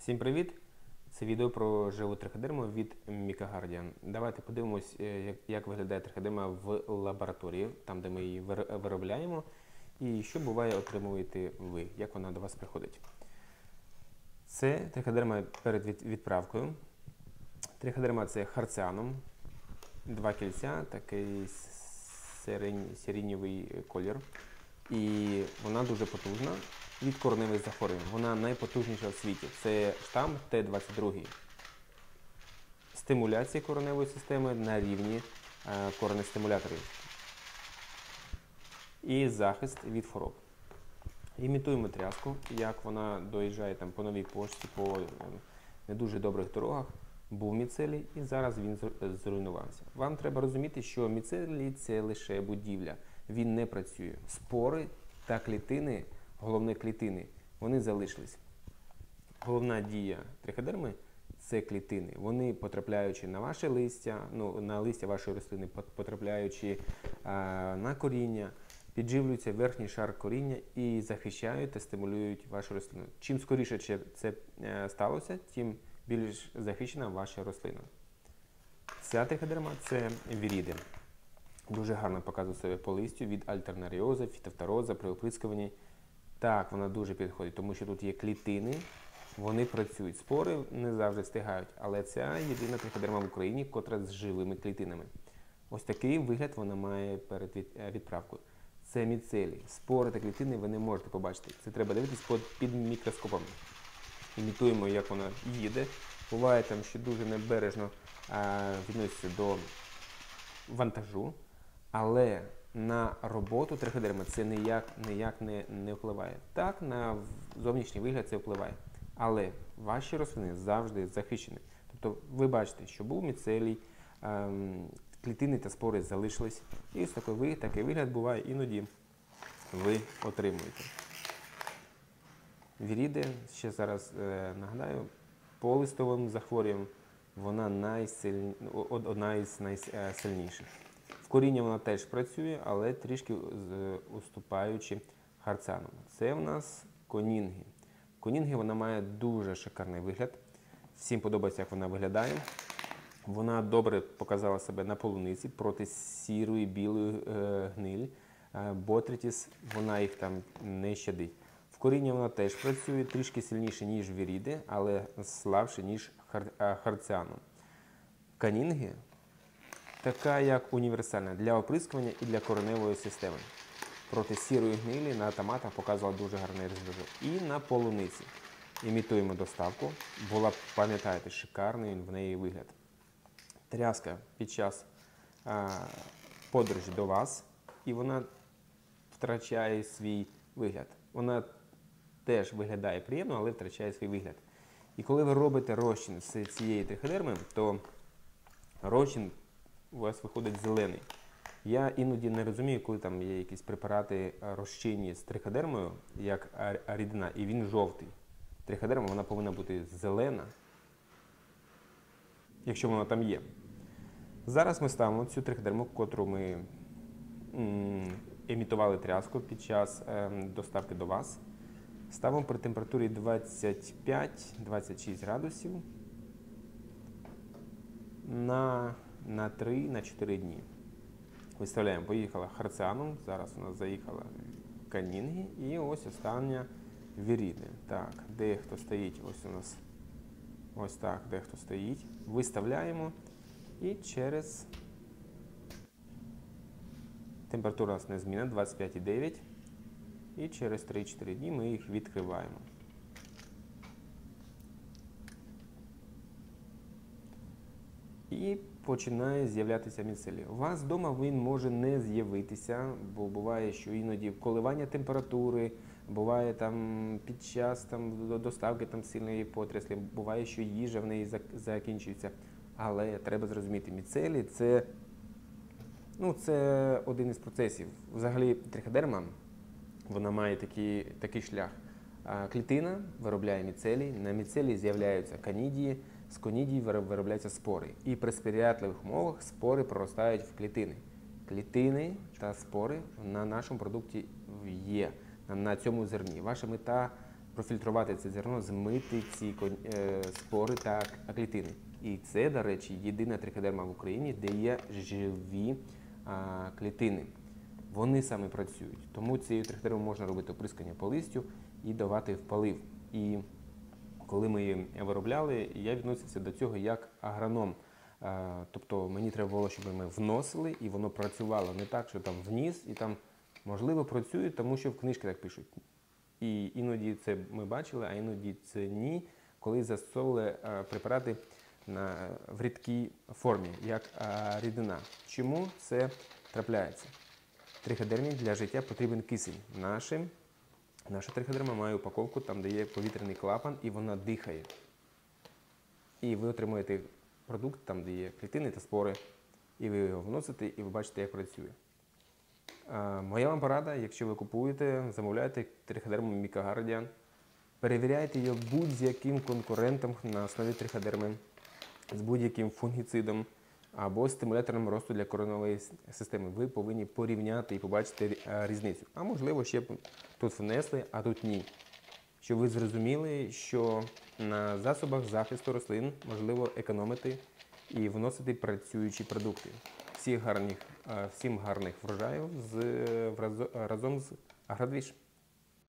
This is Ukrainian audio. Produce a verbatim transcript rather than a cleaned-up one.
Всім привіт! Це відео про живу триходерму від Мікагардіан. Давайте подивимось, як виглядає триходерма в лабораторії, там де ми її виробляємо, і що буває отримуєте ви, як вона до вас приходить. Це триходерма перед відправкою. Триходерма це харціанум, два кільця, такий сиренєвий колір. І вона дуже потужна від кореневих захворювань. Вона найпотужніша в світі. Це штам Т двадцять два. Стимуляція кореневої системи на рівні е, коренестимуляторів. І захист від хвороб. Імітуємо тряску, як вона доїжджає там, по новій пошті, по е, не дуже добрих дорогах. Був міцелій і зараз він зруйнувався. Вам треба розуміти, що міцелій – це лише будівля. Він не працює. Спори та клітини, головні клітини, вони залишились. Головна дія триходерми – це клітини. Вони, потрапляючи на ваше листя, ну, на листя вашої рослини, потрапляючи а, на коріння, підживлюються верхній шар коріння і захищають та стимулюють вашу рослину. Чим скоріше це сталося, тим більш захищена ваша рослина. Ця триходерма – це віріди. Дуже гарно показує себе по листю від альтернаріоза, фітофтороза, при оприскуванні. Так, вона дуже підходить, тому що тут є клітини, вони працюють. Спори не завжди встигають, але це єдина триходерма в Україні, котра з живими клітинами. Ось такий вигляд вона має перед відправкою. Це міцелій. Спори та клітини ви не можете побачити. Це треба дивитись під мікроскопом. Імітуємо, як вона їде. Буває там, що дуже небережно відноситься до вантажу. Але на роботу триходерми це ніяк, ніяк не, не впливає. Так, на зовнішній вигляд це впливає. Але ваші рослини завжди захищені. Тобто ви бачите, що був міцелій, ем, клітини та спори залишились. І ось такий, такий вигляд буває, іноді ви отримуєте. Віріди, ще зараз е, нагадаю, по листовим захворюванням вона найсиль... одна із найсильніших. В коріння вона теж працює, але трішки уступаючи харціануму. Це в нас конінги. Конінги вона має дуже шикарний вигляд. Всім подобається, як вона виглядає. Вона добре показала себе на полуниці проти сірої, білої е, гнилі. Е, ботритіс, вона їх там не щадить. В коріння вона теж працює, трішки сильніше, ніж віріди, але слабше, ніж хар... харціанум. Конінги така як універсальна для оприскування і для кореневої системи. Проти сірої гнилі на томатах показувала дуже гарний результат. І на полуниці. Імітуємо доставку. Була, пам'ятаєте, шикарний в неї вигляд. Тряска під час а, подорожі до вас, і вона втрачає свій вигляд. Вона теж виглядає приємно, але втрачає свій вигляд. І коли ви робите розчин з цієї триходерми, то розчин у вас виходить зелений. Я іноді не розумію, коли там є якісь препарати розчинні з триходермою, як рідина, і він жовтий. Триходерма вона повинна бути зелена, якщо вона там є. Зараз ми ставимо цю триходерму, котру ми м, емітували тряску під час е, доставки до вас. Ставимо при температурі двадцять п'ять - двадцять шість градусів на на три - чотири дні. Виставляємо, поїхала харціанум, зараз у нас заїхала конінги і ось остання віріди. Так, де хто стоїть, ось у нас, ось так, де хто стоїть. Виставляємо і через, температура у нас не змінна, двадцять п'ять - дев'ять, і через три - чотири дні ми їх відкриваємо. І починає з'являтися міцелій. У вас вдома він може не з'явитися, бо буває, що іноді коливання температури, буває там під час там, доставки там, сильної потрясли, буває, що їжа в неї закінчується. Але треба зрозуміти, міцелій – це, ну, це один із процесів. Взагалі триходерма, вона має такий, такий шлях. Клітина виробляє міцелій, на міцелій з'являються конідії, з конідій виробляються спори. І при сприятливих умовах спори проростають в клітини. Клітини та спори на нашому продукті є, на цьому зерні. Ваша мета профільтрувати це зерно, змити ці е, спори та клітини. І це, до речі, єдина триходерма в Україні, де є живі а, клітини. Вони саме працюють. Тому цією триходермою можна робити оприскання по листю і давати в полив. І коли ми її виробляли, я відносився до цього як агроном. А, тобто мені треба було, щоб ми вносили і воно працювало. Не так, що там вніс і там, можливо, працює, тому що в книжки так пишуть. І іноді це ми бачили, а іноді це ні, коли застосовували а, препарати на, в рідкій формі, як а, рідина. Чому це трапляється? Триходермі для життя потрібен кисень. Нашим, наша триходерма має упаковку, там де є повітряний клапан, і вона дихає. І ви отримуєте продукт, там де є клітини та спори, і ви його вносите, і ви бачите, як працює. А, моя вам порада, якщо ви купуєте, замовляєте триходерму Мікогардіан, перевіряйте її будь-яким конкурентом на основі триходерми, з будь-яким фунгіцидом або стимулятором росту для кореневої системи. Ви повинні порівняти і побачити різницю. А можливо, ще тут внесли, а тут ні. Щоб ви зрозуміли, що на засобах захисту рослин можливо економити і вносити працюючі продукти. Всіх гарних, всім гарних врожаїв з, разом з Агродвіж.